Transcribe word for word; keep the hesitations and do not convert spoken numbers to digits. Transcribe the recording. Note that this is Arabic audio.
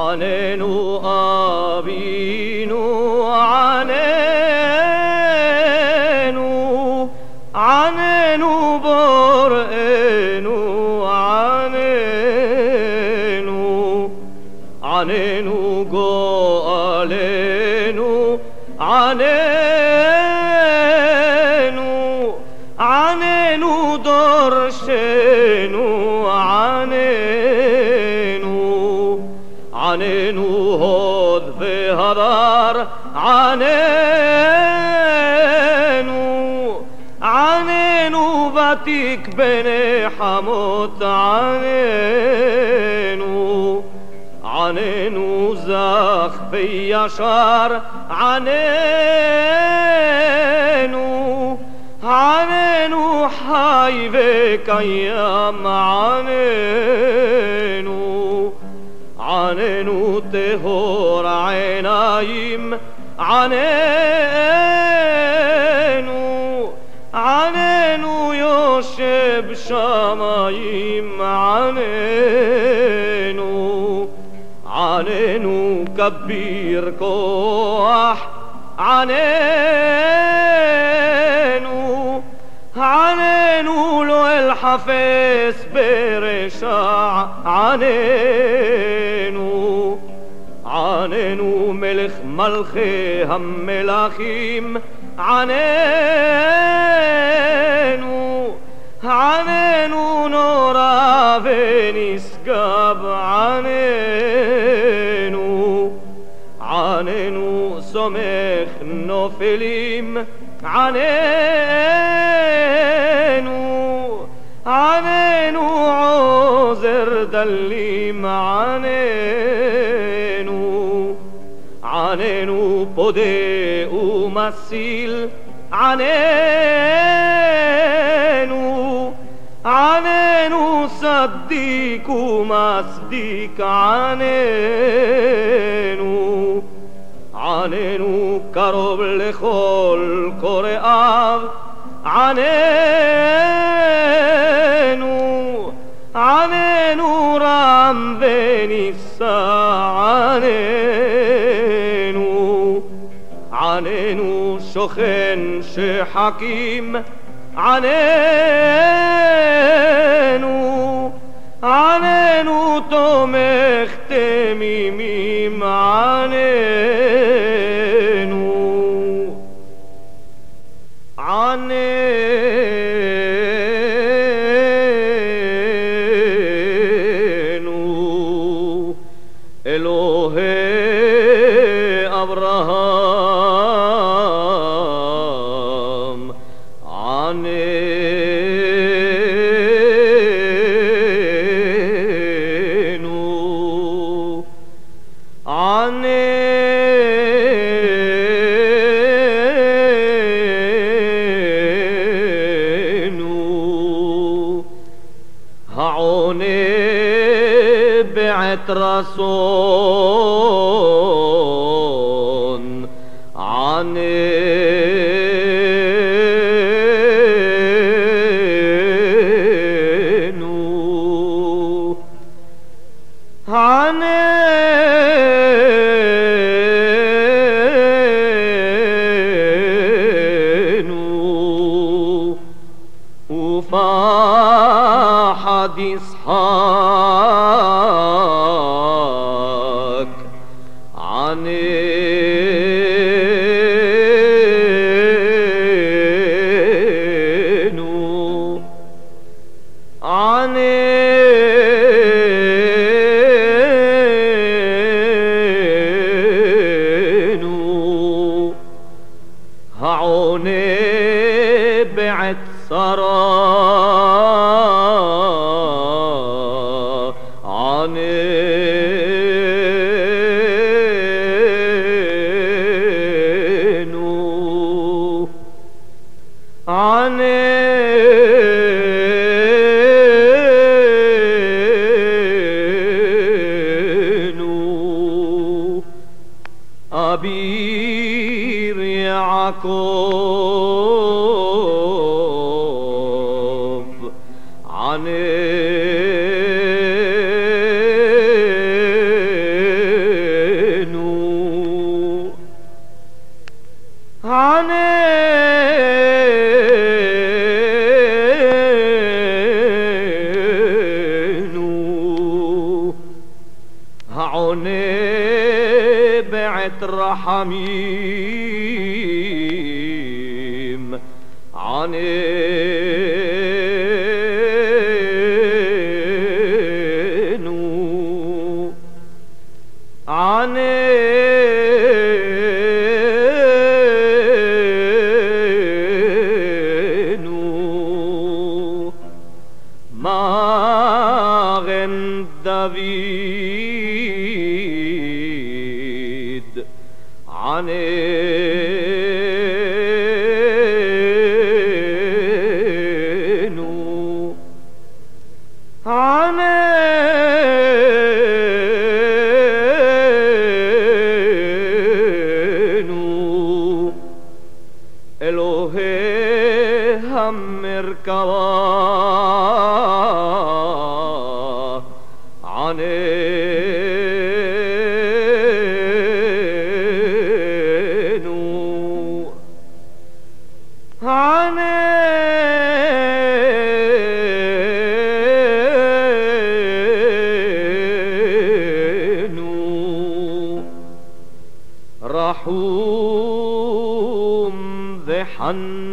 عنينو أبينو عنينو عنينو برئنو عنينو عنينو قالينو عنينو عنينو درشينو عنينو عنينو هذ في هدار عنينو عنينو باتيك بني حموت عنينو عنينو زاخ في يشار عنينو عنينو حي فيك ايام عنينو عنينو تهور عينايم عنينو عنينو يوشب شمايم عنينو عنينو كبير كوح عنينو عنينو لو الحفيس برشاع عنينو عنينو ملخ ملخي هم ملاخيم عنينو عنينو نورا فينيس قاب عنينو عنينو سمخ نوفليم عنينو عنينو عوزر دليم عنينو عنينو بودي ومسيل عنينو عنينو صديق ومصديق عنينو عنينو قرب لخول قرآن عنينو عنينو رام بنيسا عنينو عنينو شخن شحكيم عنينو عنينو تومخ تميميم عنينو عنينو إلهي أبراهام عنينو عنينو هعوني بعت رسول عنينو عنينو وفا حديث حاك عنينو عنينو هعوني بعت سرا عنينو عنينو أبير يعقوب عنينو عوني بعت رحميم عنينو عنينو ماغن دافيد عنينو عنينو إلهي هم مركبا عنينو عنينو رحوم ذي حن